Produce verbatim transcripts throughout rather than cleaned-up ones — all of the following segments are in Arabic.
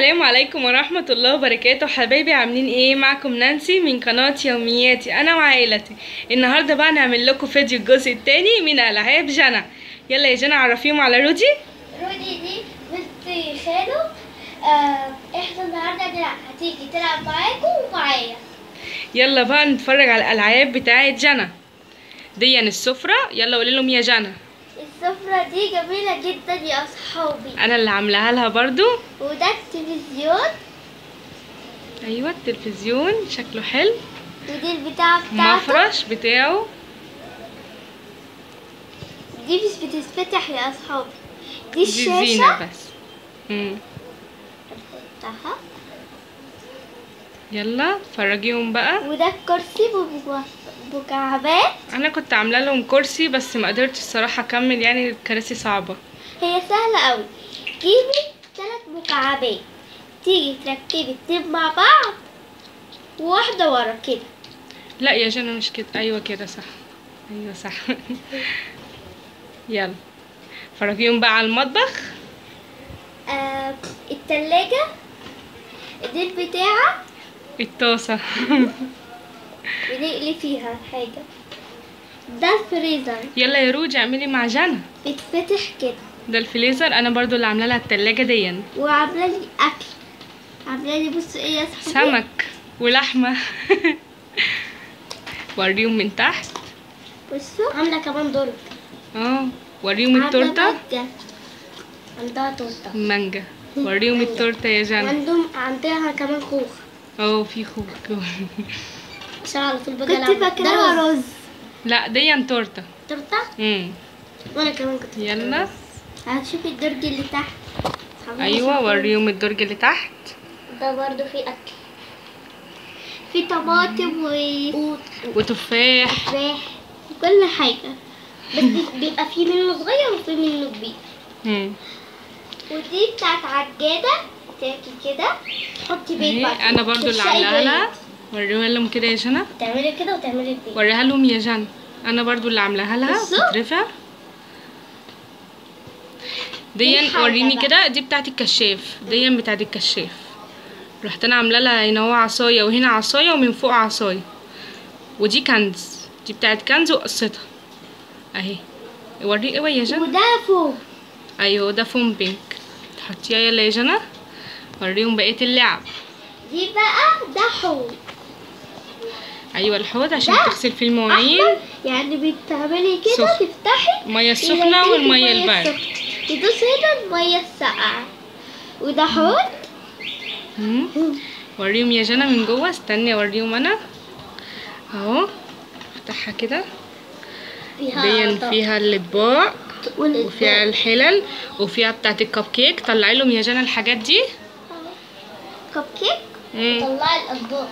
السلام عليكم ورحمة الله وبركاته. حبايبي عاملين ايه؟ معكم نانسي من قناة يومياتي انا وعائلتي. النهاردة بقى نعمل لكم فيديو الجزء الثاني من العاب جنى. يلا يا جنى عرفيهم على رودي. رودي دي بنت خاله. آه احنا النهارده هتيجي تلعب معاكم ومعايا. يلا بقى نتفرج على الالعاب بتاعت جنى. دي السفرة. يلا قولي لهم يا جنى. السفرة دي جميلة جدا يا اصحابي. انا اللي عاملاها لها برضو. وده التلفزيون. ايوه التلفزيون شكله حلو. ودي البتاعة بتاعته، المفرش بتاعه. دي مش بتتفتح يا اصحابي، دي دي الشاشة زينة بس. امم نحطها. يلا فرجيهم بقى. وده الكرسي بمكعبات. انا كنت عامله لهم كرسي بس ما قدرتش الصراحه اكمل، يعني الكراسي صعبه. هي سهلة قوي. جيبي ثلاث مكعبات، تيجي تركبي اتنين مع بعض وواحدة ورا كده. لا يا جنى مش كده. ايوه كده صح. ايوه صح. يلا فرجيهم بقى على المطبخ. آه التلاجة، دي البتاعة الطاسه. بنقلي فيها حاجة. ده الفريزر. يلا يا روجي اعملي مع جنى. بيتفتح كده. ده الفريزر. انا برضو اللي عامله لها التلاجة دي. وعاملة لي اكل، عاملة لي بصوا ايه يا صاحبي، سمك ولحمه. وريهم من تحت. بصوا عاملة كمان درج. اه وريهم التورته. عندها تورته مانجا. وريهم التورته يا جنى. عندهم عندها كمان خوخ. اه في خوخ. عشان على طول باجي العب. كنت فاكراها رز. لا دي تورته. تورته. امم وانا كمان كنت. يلا هتشوفي الدرج اللي تحت. ايوه وريهم الدرج اللي تحت. ده برضو في اكل، في طماطم و وتفاح تفاح وكل حاجه، بس بيبقى في منه صغير وفي منه كبير. امم ودي بتاعت عجاده، تاكي كده تحطي بيض بقى. انا برضو اللي عاملاها لها. وريها لهم كده يا جنى. تعملي كده وتعملي البيض. وريها لهم يا جنى. انا برضو اللي عاملاها لها. بتترفع دي. وريني كده. دي بتاعت الكشاف. دي بتاعت الكشاف. رحت انا عامله لها هنا هو عصايه وهنا عصايه ومن فوق عصايه. ودي كنز. دي بتاعت كنز وقصتها اهي. وريه ايه يا جنى. وده فوق. ايوه ده فوم بينك. تحطيها يلا يا جنى. وريهم بقيه اللعب. دي بقى ده حوض. ايوه الحوض عشان تغسل فيه المواعين. يعني بتعملي كده تفتحي الميه السخنه والميه البارده. تدوسي هنا الميه الساقعه. وده حوض. امم وريهم يا جنى من جوه. استني اوريهم انا اهو. افتحها كده. دي فيها الاطباق وفيها الحلل وفيها بتاعت الكب كيك. طلعي لهم يا جنى الحاجات دي. كب كيك. طلعي الاطباق.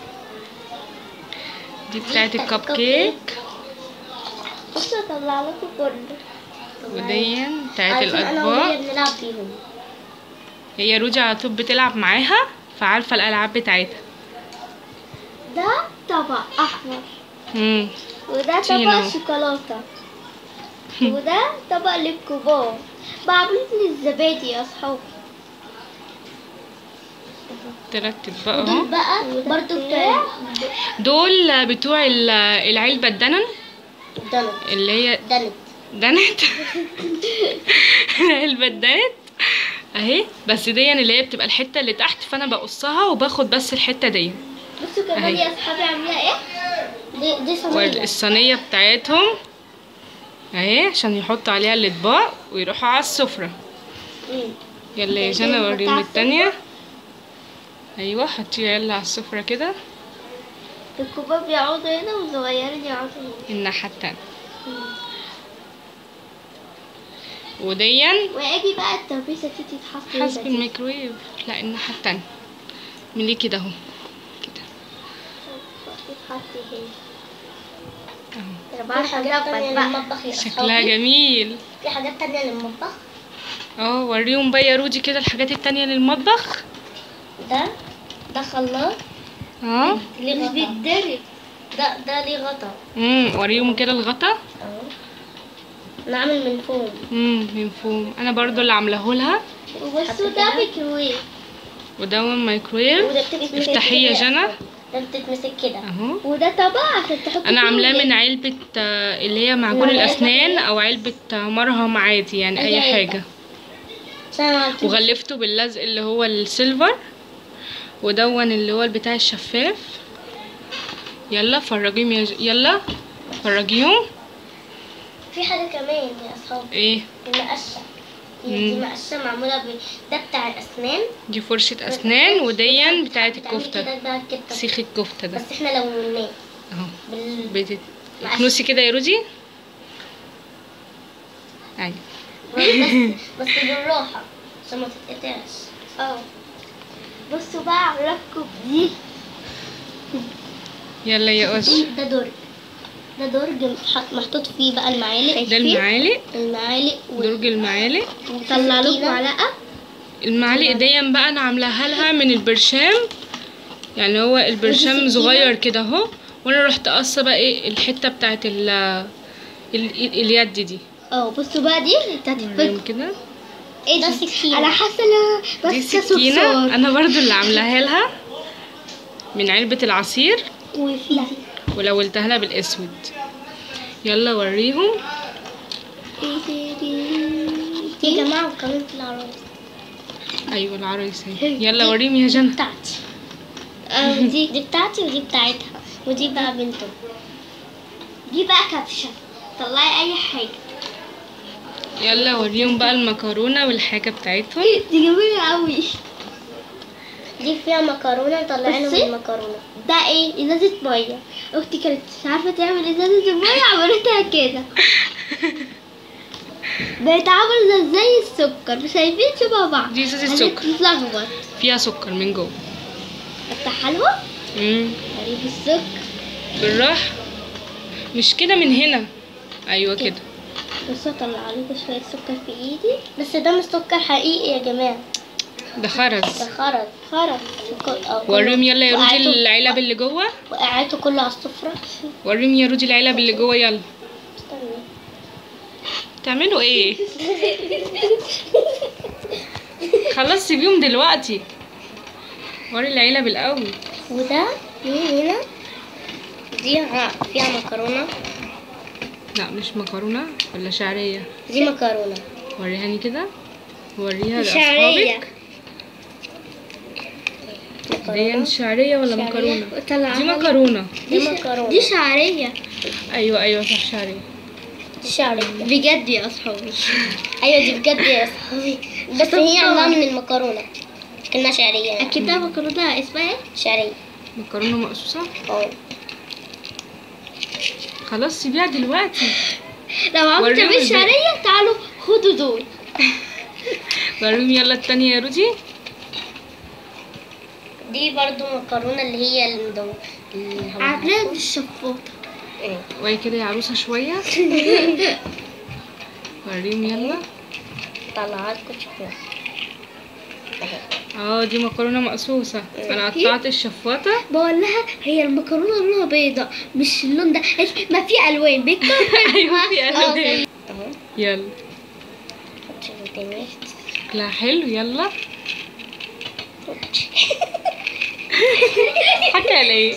دي بتاعت الكب كيك. بصوا اطلع لكم كله. ودي بتاعت الاطباق. بنلعب فيهم. هي روجي على طول بتلعب معاها فعارفه الالعاب بتاعتها. ده طبق احمر. امم وده طبق شوكولاته. وده طبق للكبار. بعمل للزبادي يا اصحابي. ترتب بقى اهو. دول بقى برضو بتوع دول بتوع العلبه الدنن. دنت. اللي هي دنت دنت. العلبه الدنت اهي. بس دي اللي هي بتبقى الحته اللي تحت، فانا بقصها وباخد بس الحته دي. بصوا كمان يا اصحابي عامله ايه. دي دي صينيه. والصينيه بتاعتهم اهي عشان يحطوا عليها الاطباق ويروحوا على السفره. يلا يا جنى وريهم التانية. ايوه حطيها يلا على السفره كده. الكبار بيقعدوا هنا والصغيرين يقعدوا هنا الناحيه التانية. وديا واجي بقى الترابيزه دي تتحط حسب الميكرويف. لا الناحيه التانية. اعملي كده اهو كده. تتحط هنا. اهو. حاجات تانية للمطبخ يا أصحابي. شكلها جميل. في حاجات تانية للمطبخ. اه وريهم بقى يا رودي كده الحاجات التانية للمطبخ. ده ده خلاط. اه مش بيتضرب. ده ده ليه غطا. امم وريهم كده الغطا. اهو. نعمل من فوم. امم من فوم. انا برضو اللي عاملاه لها. وبصوا ده ميكروويف. ودون مايكرويف. وده بتتمسك افتحيه يا كده. جنى ده بتتمسك كده اهو. وده طبق عشان تحطي انا فيه عاملاه الجبن. من علبه آه، اللي هي معجون من علبة الاسنان إيه؟ او علبه آه، مرهم عادي يعني أي اي علبة. حاجه. عشان عملت- وغلفته باللزق اللي هو السيلفر، ودون اللي هو البتاع الشفاف. يلا فرجيهم يا ج... يلا فرجيهم. في حاجة كمان يا أصحابي، ايه المقشة. دي مم. مقشة معمولة ب... ده بتاع الأسنان. دي فرشه اسنان، ودين بتاعت بتعملي الكفته، كده بقى كده. سيخ الكفته ده بس احنا لو نمناه اهو. بال... بت... كنوسي كده يا رودي. ايوه بس بس بالراحة عشان ما تتقطعش. اه بصوا بقى عاملة لكم دي. يلا يا قش. ده درج، ده درج محط- محطوط فيه بقى المعالق. ده المعالق، المعالق و... درج المعالق. وطلع لكم معلقة. المعالق دي بقى انا عاملاها لها من البرشام، يعني هو البرشام ودي صغير سكينة. كده اهو، وانا رحت قصه بقى ايه الحته بتاعت ال ال- اليد دي. اه بصوا بقى دي بتاعت وريهم كده. ايه ده سكينة. انا حاسة ان دي سكينه انا برضو اللي عاملاها لها من علبه العصير، وفي ولولتها لها بالاسود. يلا وريهم. يا جماعة وكمان في العرايس. ايوه العرايس اهي. يلا وريهم يا جنى. بتاعتي. اه دي دي بتاعتي ودي بتاعتها ودي بقى بنته. دي بقى كبشة، طلعي اي حاجة. يلا وريهم بقى المكرونه والحاجه بتاعتهم. دي جميلة قوي. دي فيها مكرونة، طلعنا من المكرونة. ده ايه؟ ازازة مية. اختي كانت مش عارفة تعمل ازازة المية عملتها كده. بقت عاملة زي السكر، مش شايفين شبه بعض. دي ازازه سكر بتتلخبط. فيها سكر من جوه. افتحها لهم. امم اجيب السكر. بالراحه، مش كده من هنا. ايوه كده. بس اطلع لكم شوية سكر في ايدي. بس ده مش سكر حقيقي يا جماعة، ده خرز. ده خرز. خرز. وريهم يلا يا رودي العلب اللي جوه. وقعته كله على السفرة. وريهم يا رودي العلب اللي جوه. يلا استنى. تعملوا ايه؟ خلاص سيبيهم دلوقتي. وري العلب الاول. وده مين هنا؟ دي ها- فيها مكرونة. لا مش مكرونه ولا شعريه. دي مكرونة وريهاني كده، وريها شعرية. لاصحابك. دي شعرية ولا مكرونه؟ دي مكرونه. دي مكرونة. دي شعرية. ايوه ايوه صح شعريه. دي شعرية بجد يا اصحابي. ايوه دي بجد يا اصحابي، بس هي عاملاها من المكرونة كأنها شعرية يعني. اكيد ده مكرونة اسمها ايه؟ شعرية. مكرونه مقصوصه. اه خلاص سيبيها دلوقتي. لو عاوزة وريهم تعملي ازاي. شعرية تعالوا خدوا دول. وريهم يلا التانية يا رودي. دي برضو مكرونة اللي هي المدو عاملاها بالشفاطة. وهي كده يا عروسه شويه. وريهم يلا. طلعتكم شوية. اه دي مكرونه مقصوصه. انا قطعت الشفاطه. بقول لها هي المكرونة لونها بيضة مش اللون ده. قالت ما في ألوان بيضة. ايوه في الوان. اهو. يلا شكلها حلو. يلا حكى على ايه؟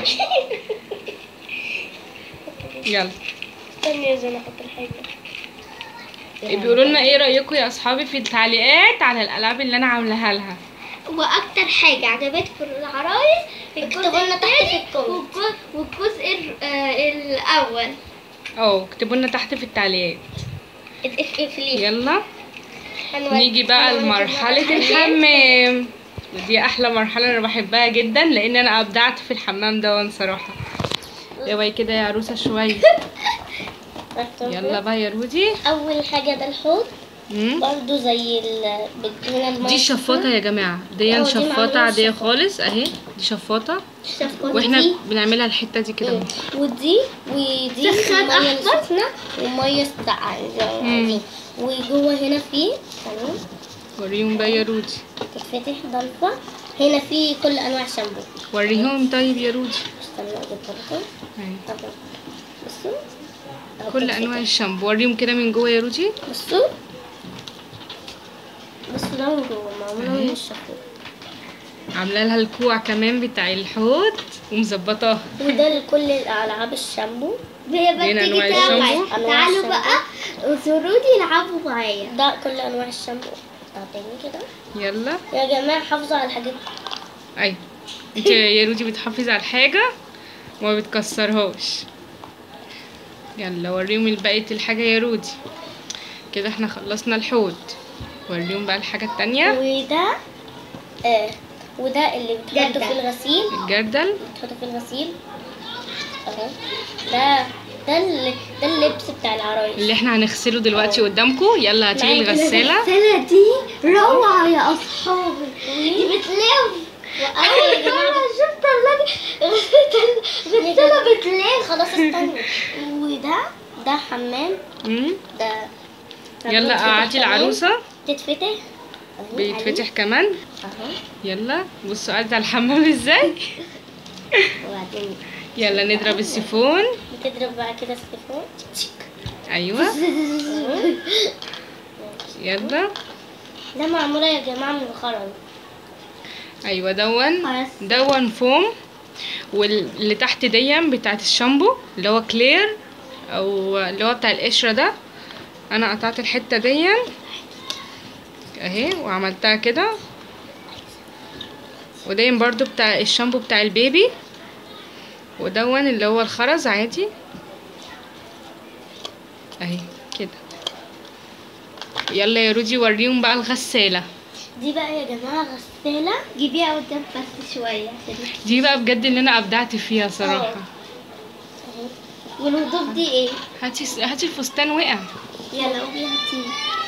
يلا استني يا زينة احط الحاجة. بيقولوا لنا ايه رايكم يا اصحابي في التعليقات على الالعاب اللي انا عاملاها لها. واكتر حاجة عجبتكم في العرايس اكتبوا لنا تحت في الكومنت. والجزء ال- آه، الاول. اه اكتبوا لنا تحت في التعليقات. اقفليه. يلا نيجي بقى لمرحله الحمام، ودي احلى مرحله انا بحبها جدا لان انا ابدعت في الحمام ده صراحه. اوعي كده يا عروسه شويه. يلا بقى يا رودي. اول حاجة ده الحوض مم. برضو زي ال هنا المية. دي شفاطه يا جماعه. دي اه، دي شفاطه معمولة عاديه بالشفاطة. خالص اهي. دي شفاطه الشفاطة واحنا دي. بنعملها الحته دي كده اهو. ودي ودي سخان ميه أحمر. سخنة وميه ساقعة زي ما عايزين. وجوه هنا في تمام. وريهم بقى يا رودي. تتفتح ضلفة. هنا في كل انواع شامبو. وريهم طيب يا رودي. استنى اجيب لكم. اهي اهو بصوا. اهو كل بتتفتح. انواع الشامبو. وريهم كده من جوه يا رودي. بصوا بصوا ده من جوه معمولة من الشامبو. عامله لها الكوع كمان بتاع الحوض ومظبطاها. وده لكل الالعاب الشامبو. هي بقى تيجي تلعب. تعالوا بقى وسرودي يلعبوا معايا. ده كل انواع الشامبو. تعطيني كده. يلا يا جماعه حافظوا على الحاجات. ايوه انت يا رودي بتحافظي على الحاجه وما بتكسرهاش. يلا وريهم بقيه الحاجه يا رودي. كده احنا خلصنا الحوض. وريهم بقى الحاجه التانية. وده آه وده اللي بتحطه في الغسيل. الجردل بتحطه في الغسيل اهو. ده ده اللي ده اللبس بتاع العرايس اللي احنا هنغسله دلوقتي قدامكم. يلا هاتيلي الغساله. الغساله دي روعه يا اصحابي. دي بتلف. يا جماعه شفت الغساله بتلف. خلاص استنوا. وده ده حمام. امم ده يلا قعدي العروسه. تتفتح. بيتفتح كمان اهو. يلا بصوا قاعده على الحمام ازاي. وبعدين يلا نضرب السيفون. بتضرب بقى كده السيفون. ايوه يلا. ده معموله يا جماعه من الخرز. ايوه دون دون فوم. واللي تحت دي بتاعت الشامبو اللي هو كلير او اللي هو بتاع القشره ده. انا قطعت الحته دي اهي وعملتها كده. ودين برضو بتاع الشامبو بتاع البيبي. ودون اللي هو الخرز عادي اهي كده. يلا يا رودي وريهم بقى الغسالة. دي بقى يا جماعة غسالة. جيبيها قدام بس شوية. دي بقى بجد اللي انا ابدعت فيها صراحة. أوه. والهدوم دي ايه؟ هاتي هاتي الفستان وقع. يلا قومي هاتيه.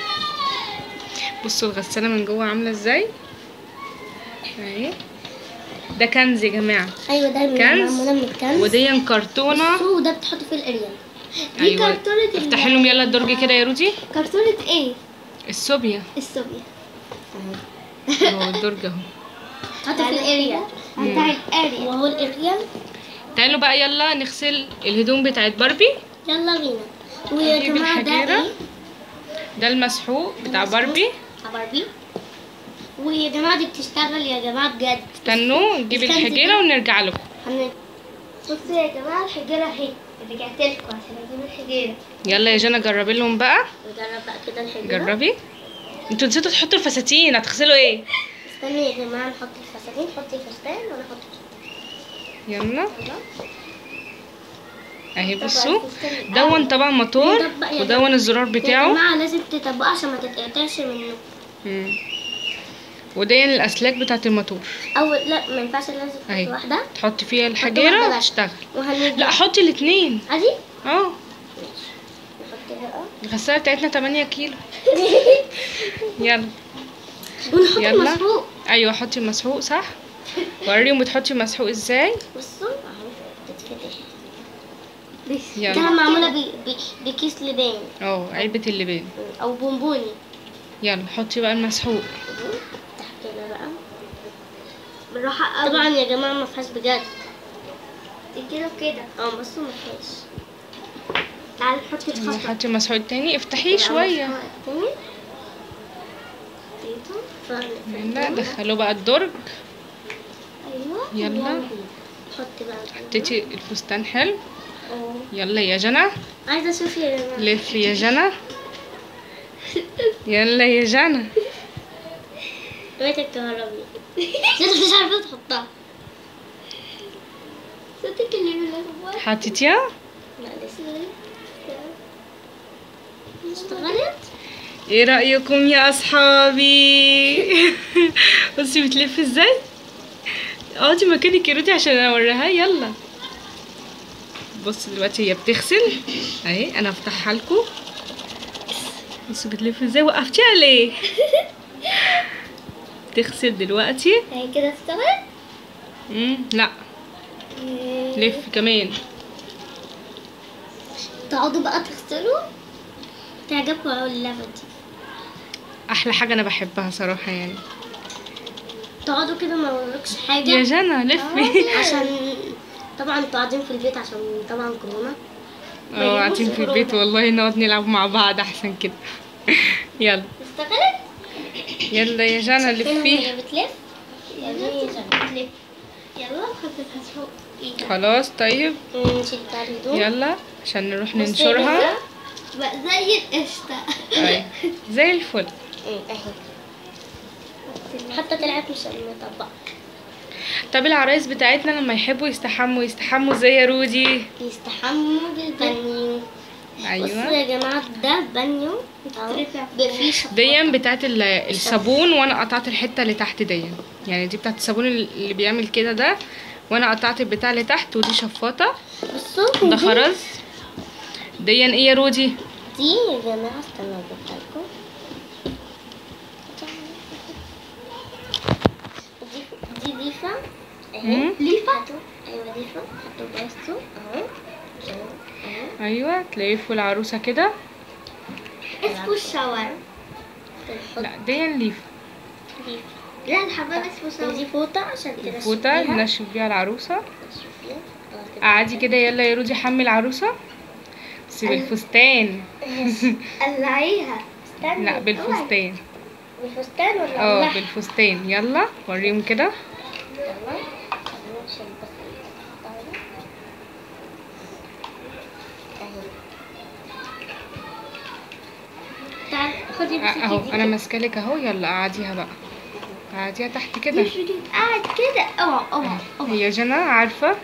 بصوا الغسالة من جوه عاملة ازاي اهي. ده كنز يا جماعة. ايوه ده معمولة من الكنز. ودي كرتونة. وده بتحط فيه الاريال. دي أيوة. كرتونة. افتحي لهم يلا الدرج كده يا رودي. كرتونة ايه؟ الصوبيا. الصوبيا اهو الدرج اهو. حط في الاريال بتاع الاريال. وهو الاريال. تعالوا بقى يلا نغسل الهدوم بتاعت باربي. يلا بينا. ويا جماعة ده ايه؟ ده المسحوق بتاع باربي. باربي. ويا جماعة دي بتشتغل يا جماعة بجد. استنوا نجيب الحجيرة ونرجع لكم. بصوا يا جماعة الحجيرة اهي. رجعت لكم عشان اجيب الحجيرة. يلا يا جنى جربي لهم بقى. نجرب بقى كده الحجيرة. جربي. انتوا نسيتوا تحطوا الفساتين. هتغسلوا ايه؟ استني يا جماعة نحط الفساتين. حطي فستان وانا احط فستان. يلا اهي بصوا. دون طبعا موتور. ودون الزرار بتاعه. يا جماعة لازم تطبقوا عشان ما تتقطعش منه. امم ودي الاسلاك بتاعت الموتور. او لا ما ينفعش. لازم تحطي واحدة. تحطي فيها الحجيرة تشتغل. لا حطي الاثنين عادي. اه نحط بقى. الغسالة بتاعتنا تمانية كيلو. يلا ونحط يلا. المسحوق. ايوه حطي المسحوق صح. وريهم بتحطي المسحوق ازاي. بصوا اهو تتفتح. يلا. ده معمولة ب... ب... بكيس لبان. اه علبة اللبان او بونبوني. يلا حطي بقى المسحوق. تحت هنا بقى بالراحة قوي. طبعا يا جماعة ما فيهاش بجد. كده وكده. اه بصوا ما فيهاش. تعالي حطي الخصم. حطي المسحوق التاني. افتحيه شوية. يلا دخلوا بقى الدرج. ايوه يلا حطي بقى. حطيتي الفستان حلو. اه يلا يا جنى. عايزة اشوف يا جماعة. لفي يا جنى. يلا يا جنى. دلوقتي الكهربي. صوتك مش عارفة تحطها. صوتك اللي من حطيتيها؟ لا لسه. اشتغلت؟ ايه رأيكم يا اصحابي؟ بصي بتلف ازاي. اقعدي مكانك يا رودي عشان اوريها. يلا بصي دلوقتي هي بتغسل اهي. انا هفتحها لكم. بصي بتلف ازاي. وقفتيها ليه؟ تغسل دلوقتي. هي كده اشتغلت؟ امم لا لف كمان. تقعدوا بقى تغسلوا. تعجبكم اللعبة دي. احلى حاجه انا بحبها صراحه يعني. تقعدوا كده ما وراكش حاجه يا جنى لفي. عشان طبعا انتوا قاعدين في البيت عشان طبعا كورونا. اه قاعدين في البيت والله. نقعد نلعب مع بعض احسن كده. يلا اشتغلت. يلا يا جنى لفي. هي بتلف. يلا حطيتها فوق ايدك. خلاص طيب نشيل بتاع الهدوم. يلا عشان نروح بصي ننشرها. كده بقى زي القشطة. ايوه زي الفل. اهي حتى طلعت مش مطبقة. طب العرايس بتاعتنا لما يحبوا يستحموا يستحموا زي يا رودي؟ يستحموا بالبانيو. بصوا ايوه يا جماعة ده بانيو فيه شفاطة. دي بتاعت ال- الصابون، وانا قطعت الحته اللي تحت دي، يعني دي بتاعت الصابون اللي بيعمل كده ده، وانا قطعت البتاع اللي تحت. ودي شفاطه، بصوا ده دي- خرز. دي ايه يا رودي؟ دي يا جماعة استنوا اجيبها لكم. دي دي ليفة اهي. مم. ليفة ايوه ليفة. حطوا بصوا اهو اهو. ايوه تلاقيه فوق العروسه كده. اسمه الشاور. لا دي ليف. لا الحمام اسمه شاور. ودي فوطة عشان تنشف فوطه بيها. ننشف بيها العروسه. نشف بيها. اه كده. قعدي كده يلا يا رودي حمي العروسه بس بالفستان. قلعيها. استني. لا بالفستان. بالفستان ولا اه قلعها؟ بالفستان. يلا وريهم كده. يلا. نشيل بس الطاولة. اهي. تعال خدي بس اهو انا ماسكه لك اهو. يلا قعديها بقى، قعديها تحت كده. قاعد كده. اوعى اوعى اوعى. هي جنى عارفه.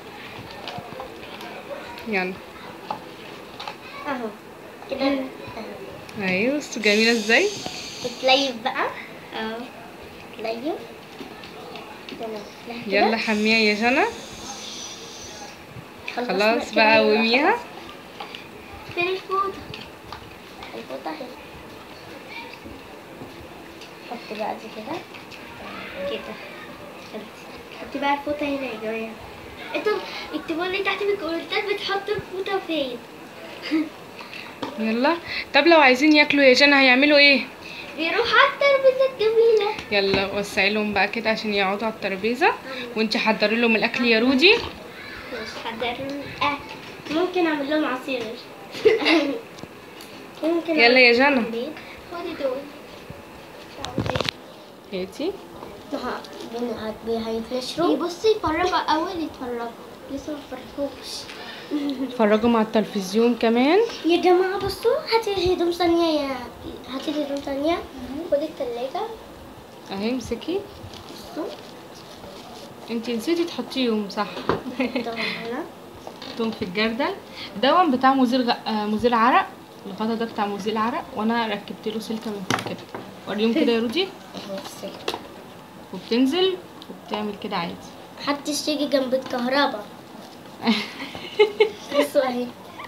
يلا اهو كده. اهو. ايوه بص جميله ازاي. بتليف بقى. اه تليف. تمام. يلا حميها يا جنى. خلاص بقى قوميها. فين الفوطة؟ الفوطة اهي. حطي بقى دي كده كده. حطي بقى الفوطة هنا يا جماعة. انتوا اكتبوا لي تحت في الكومنتات بتحطوا الفوطة فين؟ يلا طب لو عايزين ياكلوا يا جنى هيعملوا ايه؟ بيروحوا على الترابيزة الجميلة. يلا وسعي لهم بقى كده عشان يقعدوا على الترابيزه، وانتي حضري لهم الاكل يا رودي. مش حضروا الأكل. ممكن اعمل لهم عصير. ممكن يلا يا جنى. بيض. خدي دول. هاتي. هيتنشروا. بصي يتفرجوا اول يتفرجوا. لسه ما اتفرجوش. اتفرجوا على التلفزيون كمان. يا جماعة بصوا هاتي الهدوم ثانية يا هاتي الهدوم ثانية. خدي التلاجة. اهي امسكي. بصوا. انتي نسيتي تحطيهم صح. طبعا هنا. حطهم في الجردل. دون بتاع مزيل غ... آه، مزيل عرق. الغطا ده بتاع مزيل عرق، وانا ركبت له سلكه من فوق كده. وريهم كده يا رودي. اهو السلك. وبتنزل وبتعمل كده عادي. محدش يجي جنب الكهرباء. بصوا اهي.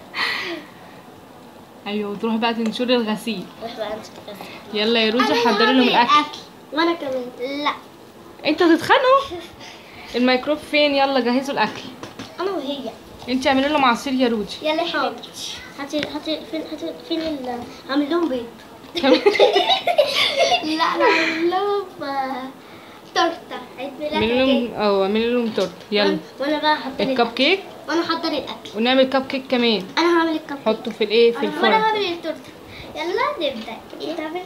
ايوه وتروح بقى تنشري الغسيل. روح بقى انت كده. يلا يا رودي حضري لهم الاكل. وانا كمان. لا انتوا هتتخانقوا. الميكروب فين؟ يلا جهزوا الاكل. انا وهي. انتي اعملي لهم عصير يا رودي. يلا يا حبيبتي. هاتي هاتي فين هاتي فين ال هعمل لهم بيض. لا انا هعمل لهم آه، تورته عيد ميلاد. اعملي لهم اه اعملي لهم تورته. يلا وانا بقى هحضر الكب الاكل. كيك، وانا هحضر الاكل. ونعمل كب كيك كمان. انا هعمل الكب كيك. حطه في الايه في أنا- وانا الفرن. هعمل التورته. يلا نبدا. انت عامل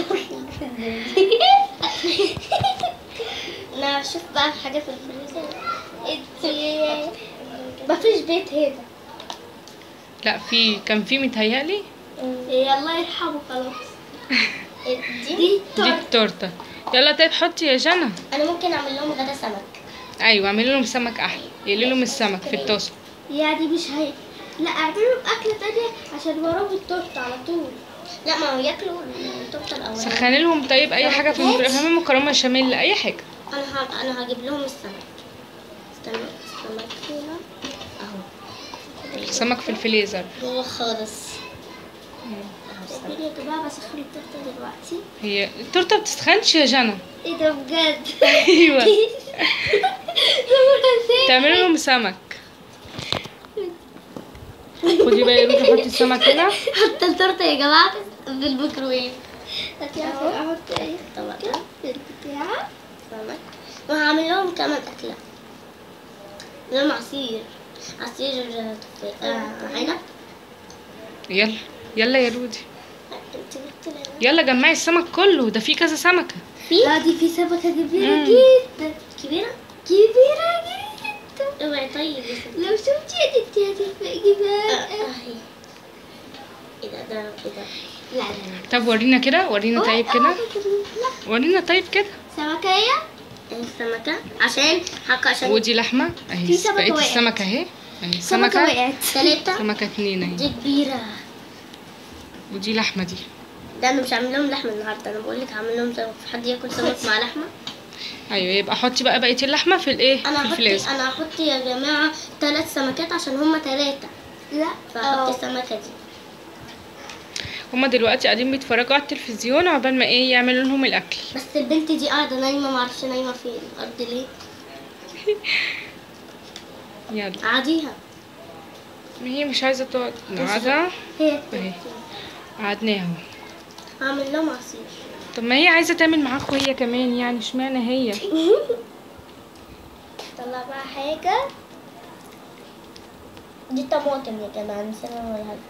انا اشوف بقى حاجه في الفريزر. انت مفيش بيت هنا. لا في كان في متهيألي. يا الله يرحمه خلاص. دي دي تورته. التورته. يلا طيب حطي يا جنى. انا ممكن اعمل لهم غدا سمك. ايوه اعملي لهم سمك احلى. يقلي لهم السمك في الطاسه. يعني مش هي. لا اعملوا اكله تانية عشان وراهم التورته على طول. لا ما هو ياكلوا التورته الاولانيه. سخني لهم طيب اي حاجه في الميكرويف. اعملي مكرونه بشاميل اي حاجه. انا ه... انا هجيب لهم السمك. استنى السمك هنا اهو. سمك في الفريزر. جوه خالص. اهو يا جماعه بسخن التورته دلوقتي. هي التورته بتسخنش يا جنى. ايه ده بجد؟ ايوه تعملي لهم سمك. خدي بقى يا رودي حطي السمك هنا. حط التورته يا جماعه في الميكرويف. اهو احط ايه طبعا البتاع سمك. وهعمل لهم كمان اكله. لهم عصير عصير تفاح آه، عنب. يلا يلا يا رودي. انت جبت لنا يلا جمعي السمك كله، ده فيه كذا سمكه. في لا دي في سمكه كبيره مم. جدا. كبيرة؟ كبيرة جدا. اوعي طيب يا ستي. لو شفتي يا ستي هتفرقي بقى. اهي. ايه ده ده ايه ده؟ لا لا لا. طب ورينا كده، ورينا طيب كده، ورينا طيب كده. سمكة هي؟ السمكة عشان حق عشان ودي لحمة اهي، بقيت السمكة اهي اهي. سمكة وقعت. ثلاثة. سمكة اتنين اهي. دي كبيرة. ودي لحمة دي. ده انا مش عامل لهم لحمة النهاردة، انا بقول لك عامل لهم سمك. في حد ياكل سمك مع لحمة؟ ايوه، يبقى حطي بقى بقية اللحمة في الايه؟ انا في هحط الفلاس. انا هحط يا جماعة ثلاث سمكات عشان هما ثلاثة. لا فهحط السمكة دي. هما دلوقتي قاعدين بيتفرجوا على التلفزيون عقبال ما ايه يعملوا لهم الاكل. بس البنت دي قاعدة نايمة، معرفش نايمة فين الارض ليه. يلا عاديها. ما هي مش عايزة تقعد، نقعدها هي اهي. قعدناها اهو. هعمل لهم عصير. طب ما هي عايزة تعمل معاكوا هي كمان، يعني اشمعنى هي؟ طلع بقى حاجة. دي طماطم يا جماعة، نسينا نقولها لكم.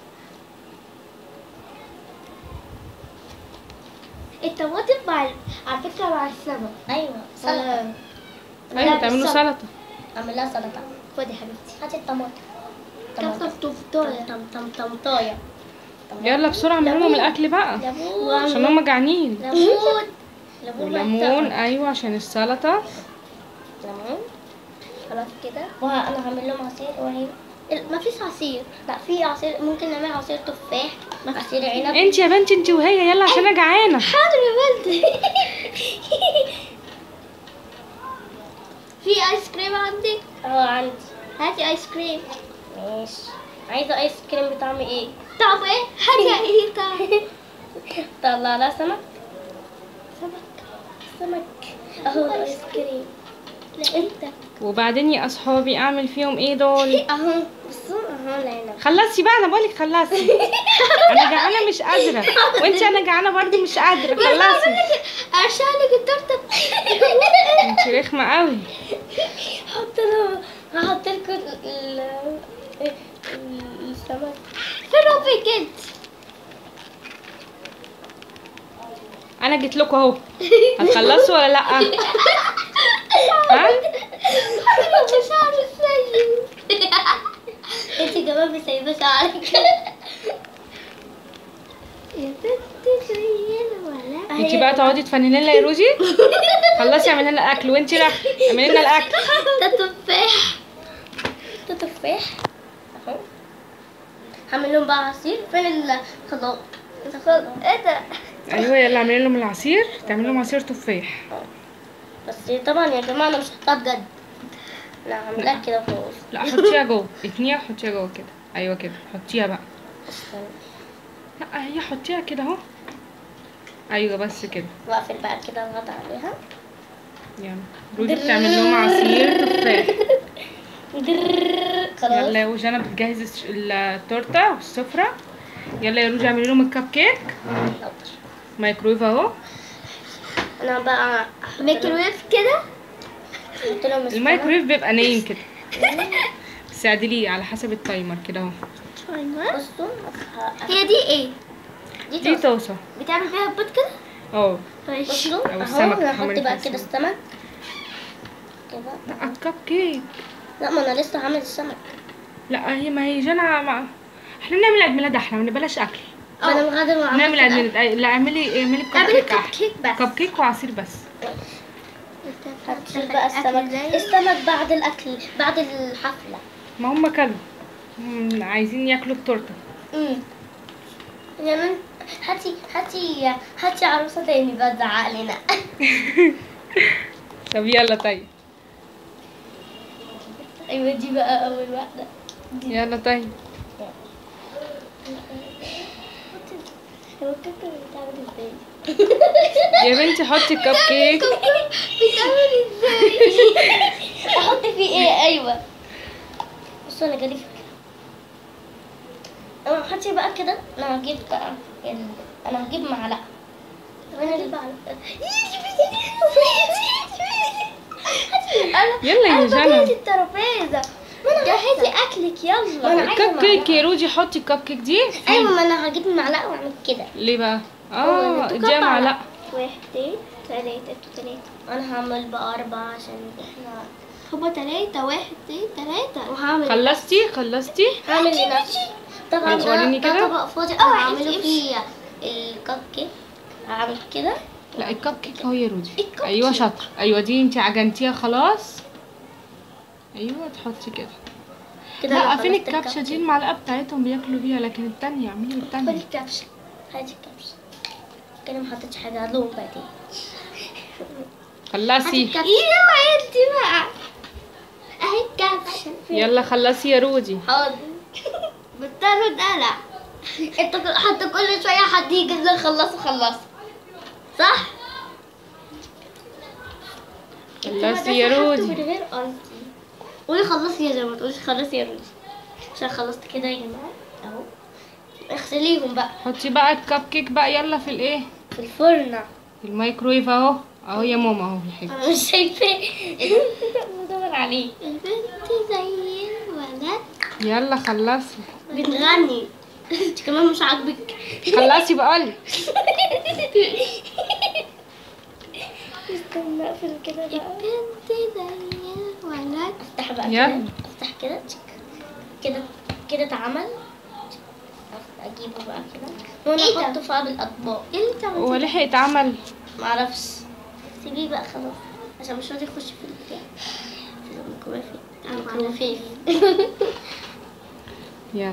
الطماطم مع على فكرة مع السمك. ايوه سلطة. ايوه تعملوا سلطة. اعمل لها سلطة. خدي حبيبتي هاتي الطماطم. طماطم طمطاية. طم طمطاية. يلا بسرعة اعملوا لهم الاكل بقى ليمون عشان هما جعانين. ليمون وليمون ايوه عشان السلطة. ليمون. خلاص كده. وانا هعمل لهم عصير وهي ما فيش عصير. لا في عصير، ممكن نعمل عصير تفاح، عصير عنب. انت يا بنتي انت وهي يلا عشان انا جعانة. حاضر يا بنتي. في ايس كريم عندك؟ اه عندي. هاتي ايس كريم. ماشي. عايزه ايس كريم بطعم ايه؟ طعم ايه؟ هاتي ايه طعم؟ طلع لها سمك. سمك سمك اهو الايس كريم. لا انت. وبعدين يا اصحابي اعمل فيهم ايه دول؟ اهو بصوا اهو العنب. خلصي بقى، انا بقولك خلصي. انا جعانه مش قادره، وانت انا جعانه برضه مش قادره. خلصي. ارشالك التورته. انت رخمه قوي. حط لها، هحط لكم ال السمك. فين ربي كده؟ انا جيت لكم اهو. هتخلصوا ولا لا؟ ها؟ مش عارف ازاي. انت كمان سايبه شعرك. يا بنتي خيال ولا انت بقى تقعدي تفنني لنا يا روجي. خلصي اعملي لنا الاكل، وانت لا اعملي لنا الاكل. ده تفاح. ده تفاح اهو. هعمل لهم بقى عصير. فين الخلاط؟ الخلاط ايه ده؟ ايوه يلا اعملي لهم العصير، تعملي لهم عصير تفاح. بس طبعا يا جماعه انا مش هحطها بجد، لا هعملها كده وخلاص. لا حطيها جوه، اتنيها وحطيها جوه كده. ايوه كده حطيها بقى. لا هي حطيها كده اهو. ايوه بس كده. واقفل بقى كده اضغط عليها. يلا روجي بتعمل لهم عصير تفاح. خلاص. يلا يا روجي انا بتجهز التورته والسفره. يلا يا روجي اعملي لهم الكب كيك. مايكرويف اهو. انا بقى مايكرويف كده. المايكرويف بيبقى نايم كده. بس اعدليه على حسب التايمر كده اهو. بصوا هي دي ايه؟ دي, دي طاسه بتعمل فيها البيض كده. اه بصوا او السمك. هحط بقى كده السمك كده. لا الكب كيك. لا ما انا لسه هعمل السمك. لا هي ما هي جانا مع... احنا بنعمل عيد ميلاد احنا، ما بلاش اكل. انا غدا ما نعمل عيد ميلاد. لا اعملي اعملي كب كيك. كب كيك بس. كب كيك وعصير بس. هتشيل بقى السمك. السمك بعد الاكل بعد الحفله. ما هم كلوا، هم عايزين ياكلوا التورته. امم يا من هاتي هاتي هاتي عروسه تاني بقى تزعق لنا. طب يلا طيب. ايوه دي بقى اول واحده. يلا طيب. هو الكب كيك بيتعمل ازاي؟ يا بنتي حطي الكب كيك. بيتعمل ازاي؟ احط فيه ايه؟ ايوه بصوا انا جالي فكره. انا حطي بقى كده. انا هجيب بقى ال... انا هجيب معلقه. طب انا هجيب معلقه. يلا يا جنى. الترابيزه. جهزي اكلك يلا. الكب كيك يا روجي حطي الكب كيك دي. ايوه ما انا هجيب معلقه واعمل كده. ليه بقى؟ اه اديها معلقه. واحد اتنين تلاتة انتوا تلاتة. انا هعمل بقى اربعة عشان احنا هما تلاتة، واحد اتنين تلاتة. وهعمل خلصتي خلصتي هعمل لنفسي. طبعا طب وريني ده كده. طبق فاضي انا هعمله فيه الكب كيك. هعمل كده. لا الكب كيك اهو يا رودي. الكب ايوه كيك. شاطره. ايوه دي انت عجنتيها خلاص. ايوه تحطي كده. كده لا أنا فين خلصت الكبشه الكب دي؟ كيك. المعلقه بتاعتهم بياكلوا بيها، لكن التانية اعملي خدي التانية. الكبشة. هاتي الكبشة. كده ما حطيتش حاجة هدوم بعدين. خلصي. ايه وعدتي بقى. اهي الكبشة. يلا خلصي يا رودي. حاضر. بضطر دلع. انت ك- حتى كل شوية حد يجي يقول خلصوا خلصوا. صح؟ خلصي يا رودي. من غير قصدي. قولي خلصي يا جماعة، تقولي خلصي يا رودي. عشان خلصت كده يا جماعة. اهو. اغسليهم بقى حطي بقى الكب كيك بقى يلا في الايه؟ في الفرن. في الميكرويف اهو. اهو يا ماما اهو يا حبيبتي. انا مش شايفاه. بدور عليه. البنت زي الولد. يلا خلصي. بتغني. انت كمان مش عاجبك. خلصي بقولك. استنى اقفل كده بقى. البنت زي الولد. افتح بقى يلا. كده. افتح كده تشك. كده كده اتعمل. اجيبه بقى كده وانا احطه في قلب الاطباق. ايه اللي انت عملتيه؟ هو لحق اتعمل؟ معرفش. سيبيه بقى خلاص عشان مش راضي يخش في البتاع. في الميكروفيف. الميكروفيف. يلا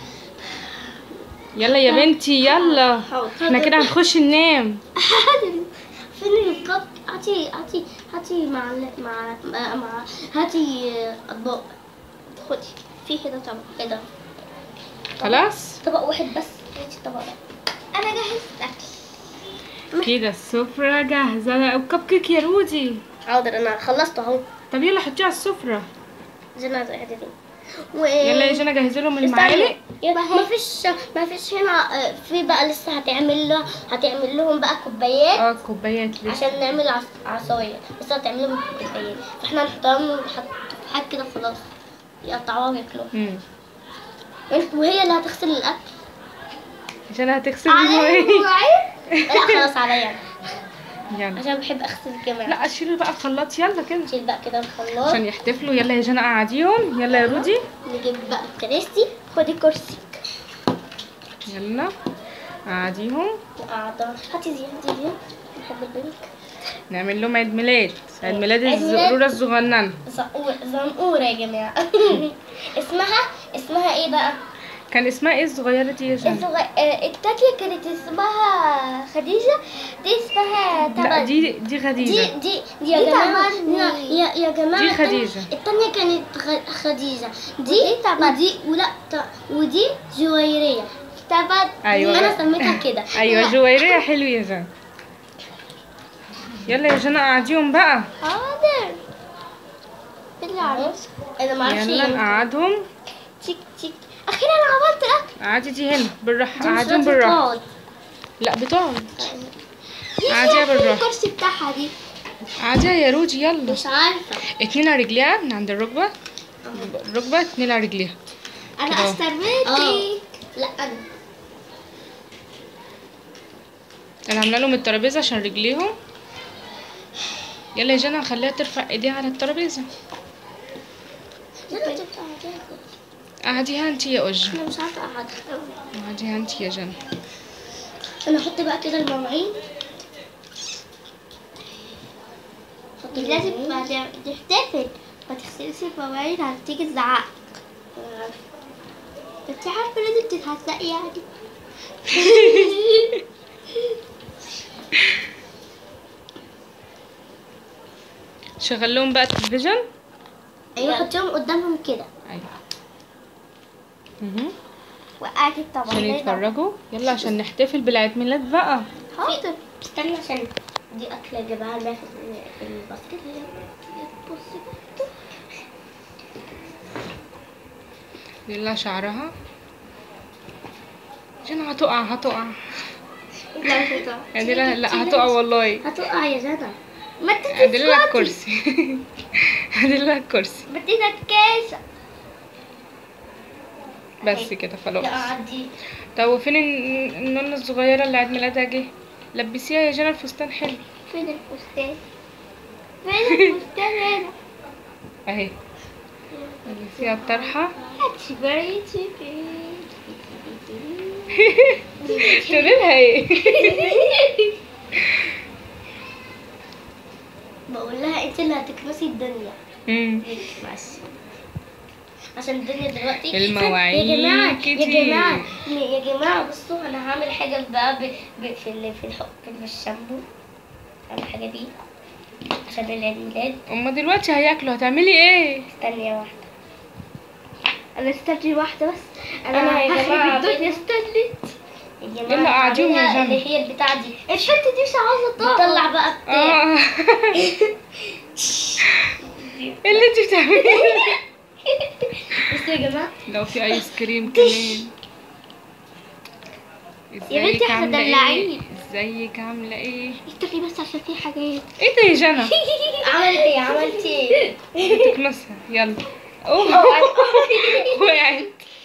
يلا يا بنتي يلا. احنا كده هنخش ننام. فين الكب؟ هاتي هاتي هاتي مع مع مع هاتي اطباق. خدي في هنا طبق. ايه ده؟ خلاص طبق واحد بس. هاتي الطبق ده. انا جهزت اكل. كده السفرة جاهزة. الكب كيك يا رودي. حاضر انا خلصت اهو. طب يلا حطيها على السفرة. جنى زي دي. و... يلا يا جنى جهزي لهم المعالق. ما فيش ما فيش هنا. آه، في بقى لسه هتعمل له هتعمل لهم بقى كوبايات اه كوبايات لسه. عشان نعمل عص... عصاير. بس هتعمل لهم كوبايات فاحنا هنحطها لهم في حاجه كده خلاص يقطعوها وياكلوها. امم وهي اللي هتغسل الاكل. جنى هتغسل عليا المواعين. المواعين؟ لا خلاص عليا يلا عشان بحب اغسل كمان. لا اشيلي بقى الخلاط يلا كده شيل بقى كده الخلاط. عشان يحتفلوا. يلا يا جنى قعديهم. يلا يا رودي. نجيب بقى الكراسي. خدي كرسي. يلا قعديهم. قاعدة. هاتي دي هاتي دي. بحب البنك. نعمل لهم عيد ميلاد. عيد ميلاد عيد ميلاد. الزقرورة الصغننة. زنقورة زنقورة يا جماعة. اسمها اسمها ايه بقى؟ كان اسمها ايه الصغيرة دي يا جنى؟ الصغ... آه، التانية كانت اسمها خديجة. دي اسمها لا تبع دي دي خديجة. دي دي دي يا جماعة. لا، يا يا جماعة دي التانية- خديجة. التانية كانت خ- خديجة. دي ودي ولا ت- ودي جويرية. تبع. أيوة. انا سميتها كده. ايوه لا. جويرية حلو يا جنى. يلا يا جنى قعديهم بقى. حاضر. بالله عليك. انا ما اعرفش. يلا نقعدهم. تيك تيك. اخيرا انا عملت الاكل. قعدي دي هنا بالراحة. دي مش قعديهم راضية بالراحة. تقعد. لا بتقعد. قاعدة قعديها بالراحة. الكرسي بتاعها دي. قعديها يا رودي يلا. مش عارفة. اتنين على رجليها من عند الركبة. الركبة اتنين على رجليها. انا كده. استرميتك. لا انا. انا عامله لهم الترابيزة عشان رجليهم. يلا يا جنى خليها ترفع ايديها على الترابيزة. لا لا تبقى عادية. قعديها انتي يا أج. انا مش عارفة اقعد. قعديها انتي يا جنى. انا احط بقى كده المواعين. لازم بعد تحتفل ما تغسلش المواعين هتيجي تزعق. انت عارفة لازم تتهزقي يعني. شغل لهم بقى التلفزيون. ايوه حطيهم قدامهم كده. ايوه. اها. وقعت الطبق عشان يتفرجوا. يلا عشان نحتفل بالعيد ميلاد بقى. حاضر. استنى عشان دي اكله جابها لنا في الباسكت. بصي يلا شعرها. جنى هتقع هتقع. لا مش هتقع. يعني لا لا هتقع والله. هتقع يا جدع. ما ادي لها الكرسي. ادي لها الكرسي. بدينا الكاسة. بس كده خلاص. لا عدي. طب وفين الن- النونة الصغيرة اللي عيد ميلادها جه؟ لبسيها يا جنى الفستان حلو. فين فين الفستان؟ فين الفستان هنا؟ اهي اللي فيها الطرحة. هاتشبري تشيبي تقولي لها ايه؟ بقول لها انت اللي هتكنسي الدنيا. امم ماشي. عشان الدنيا دلوقتي المواعيد يا جماعة كتير. يا جماعة يا جماعة بصوا انا هعمل حاجة بقى ب... ب... في ال... في الحق في الشامبو. هعمل حاجة دي عشان العيد ميلاد. هما دلوقتي هياكلوا، هتعملي ايه؟ استني واحدة. انا استني واحدة بس. انا انا يا جماعة الدنيا استنت. يا جماعة يلا قاعدين يا جماعة. اللي هي البتاع دي الحتة دي مش عاوزة تطلع بقى بتاع. اه ايه اللي انت بتعمليه؟ بصوا يا جماعة لو في ايس كريم كمان. يا بنتي ازيك احنا عاملة ايه؟ دلعين. ازيك عاملة ايه؟ استني بس عشان في حاجات. ايه ده يا جنى؟ عملت ايه عملت ايه؟ بتكنسها يلا. اوه وقعت.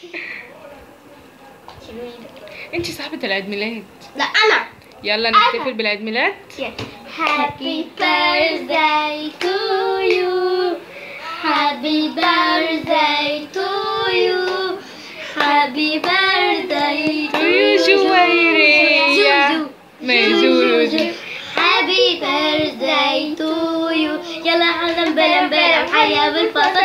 انت صاحبة العيد ميلاد. لا انا. يلا نحتفل بالعيد ميلاد. Happy birthday to you. Happy birthday to you. Happy birthday to you. جويرية ميزوجو. Happy birthday to you. يلا حنا بلا بلا حيا بالفطر.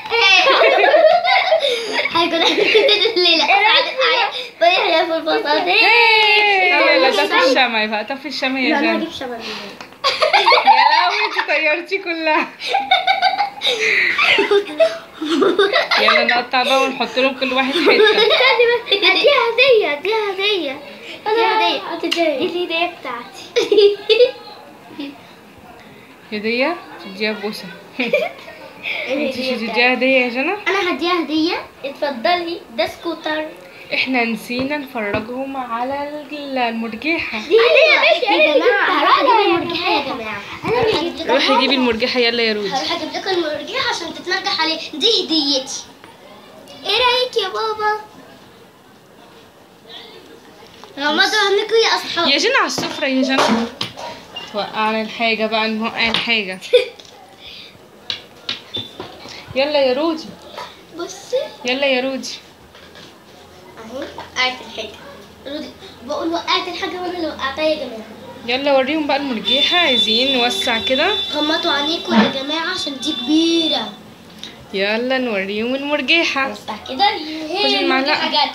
هيكون الليلة أسعد حياة بيحيا في الفطر. يلا طفي الشمع بقى، طفي الشمع يا لا انا جنى. هجيب شمع. يا لهوي انت طيرتي كلها. يلا نقطع بقى ونحط لهم كل واحد حته. استني بس دي هدية دي هدية دي هدية دي الهدية بتاعتي. هدية تديها بوسة. انت مش الهدية هتديها هدية يا جنى؟ انا هديها هدية. اتفضلي ده سكوتر. احنا نسينا نفرجهم على ال- المرجحة. دي هدية يا جماعة. هروح اجيب المرجحة يا جماعة. انا روحي جيبي المرجحة يلا يا رودي. هروح اجيب لكم المرجحة عشان تتنجح عليه. دي هديتي. ايه رأيك يا بابا؟ غمضوا عنكم يا اصحاب. يا جنى على السفرة يا جنى. توقعنا الحاجة بقى، نوقع الحاجة. يلا يا رودي. بصي يلا يا رودي. اهي وقعت الحاجة. رودي بقول وقعت الحاجة وانا اللي وقعتها يا جماعة. يلا وريهم بقى المرجحة. عايزين نوسع كده. غمضوا عينيكم يا جماعة عشان دي كبيرة. يلا نوريهم المرجحة. وسع كده. خدي المعلقة. جت.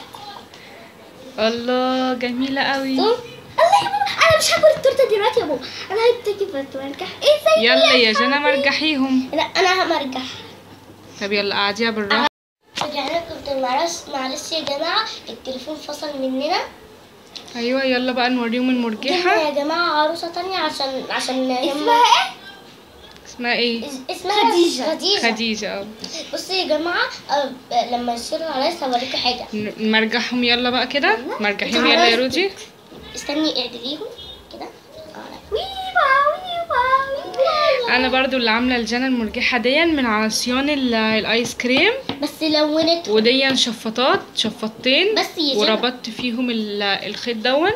الله جميلة قوي. الله يا بابا انا مش هاكل التورته دلوقتي يا بابا. انا هبتدي بتمرجح. ايه زي يلا يا جنى مرجحيهم. لا انا همرجح. طب يلا قعديها بالراحة. رجعنا لكم. معلش معلش يا جماعه التليفون فصل مننا. ايوه يلا بقى نوريهم جبنا المرجحة. يا جماعه عروسه تانية عشان عشان اسمها ايه؟ اسمها ايه؟ اسمها خديجه. خديجه. خديجة. اه بصي يا جماعه أه لما يصيروا العرايس هوريكم حاجه. ن- نمرجحهم يلا بقى كده. مرجحيهم يلا يا رودي. استني اعدليهم كده. ويوا ويوا ويوا. انا برضو اللي عامله الجنى المرجحه دي من عصيان ال- الايس كريم. بس لونت. ودي شفاطات شفاطين. بس يا جنى. وربطت فيهم ال- الخيط دون.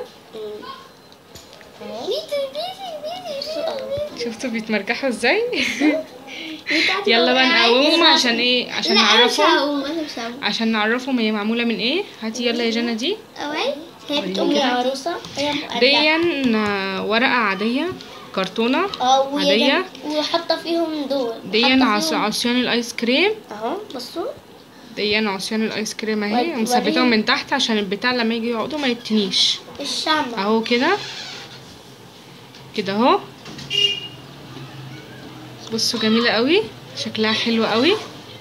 شفتوا بيتمرجحوا ازاي؟ يلا بقى نقومهم عشان ايه؟ عشان نعرفهم. انا مش هقوم. عشان نعرفهم هي معموله من ايه. هاتي يلا يا جنى دي. اوي هي بتقوم يا عروسه. هي مؤدبة. دي ورقه عاديه كرتونه اه عاديه. وحاطه فيهم دول. دي حاطة عص- فيهم- عصيان الايس كريم. اهو بصوا. دي عصيان الايس كريم اهي. وريهم. مثبتهم من تحت عشان البتاع لما يجي يقعدوا ما يتنيش. الشمع. اهو كده كده اهو. بصوا جميله قوي. شكلها حلو قوي.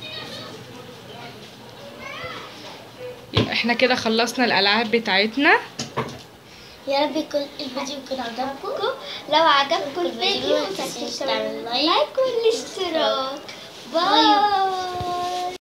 يبقى احنا كده خلصنا الالعاب بتاعتنا. يا رب يكون الفيديو يكون عجبكم. لو عجبكم الفيديو ما تنسوش تعملوا لايك والاشتراك. باي.